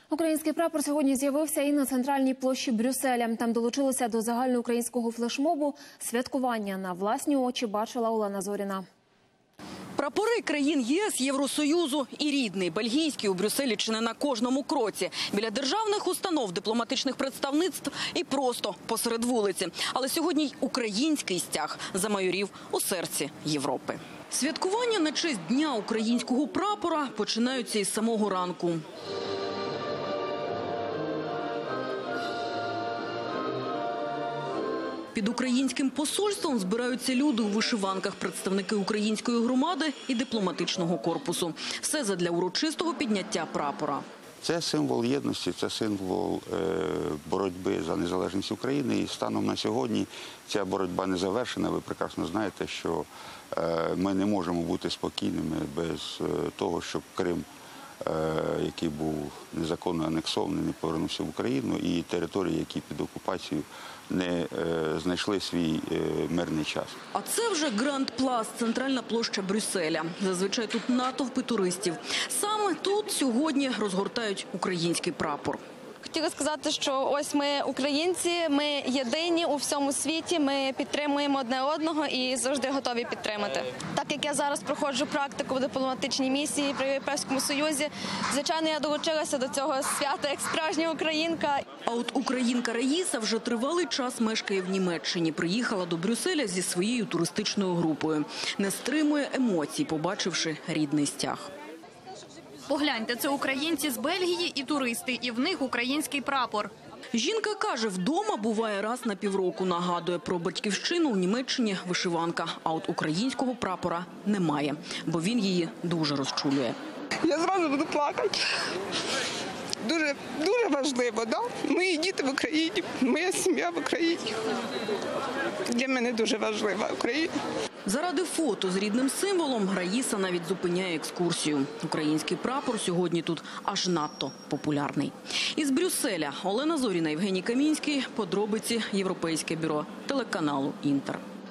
Український прапор сьогодні з'явився і на центральній площі Брюсселя. Там долучилися до загальноукраїнського флешмобу. Святкування на власні очі бачила Олена Зоріна. Прапори країн ЄС, Євросоюзу і рідний, бельгійський, у Брюсселі чи не на кожному кроці. Біля державних установ, дипломатичних представництв і просто посеред вулиці. Але сьогодні й український стяг замайорів у серці Європи. Святкування на честь Дня українського прапора починаються із самого ранку. Під українським посольством збираються люди у вишиванках, представники української громади і дипломатичного корпусу. Все задля урочистого підняття прапора. Це символ єдності, це символ боротьби за незалежність України. І станом на сьогодні ця боротьба не завершена. Ви прекрасно знаєте, що ми не можемо бути спокійними без того, щоб Крим, який був незаконно анексований, не повернувся в Україну, і території, які під окупацією, не знайшли свій мирний час. А це вже Гранд Плас, центральна площа Брюсселя. Зазвичай тут натовпи туристів. Саме тут сьогодні розгортають український прапор. Хотіла сказати, що ось ми українці, ми єдині у всьому світі, ми підтримуємо одне одного і завжди готові підтримати. Так як я зараз проходжу практику в дипломатичній місії при Європейському Союзі, звичайно, я долучилася до цього свята як справжня українка. А от українка Раїса вже тривалий час мешкає в Німеччині. Приїхала до Брюсселя зі своєю туристичною групою. Не стримує емоцій, побачивши рідний стяг. Погляньте, це українці з Бельгії і туристи, і в них український прапор. Жінка каже, вдома буває раз на півроку. Нагадує, про батьківщину у Німеччині вишиванка. А от українського прапора немає, бо він її дуже розчулює. Я зразу буду плакати. Дуже важливо, да? Мої діти в Україні, моя сім'я в Україні. Для мене дуже важлива Україна. Заради фото з рідним символом Раїса навіть зупиняє екскурсію. Український прапор сьогодні тут аж надто популярний. Із Брюсселя Олена Зоріна, Євгеній Камінський. Подробиці Європейське бюро телеканалу «Інтер».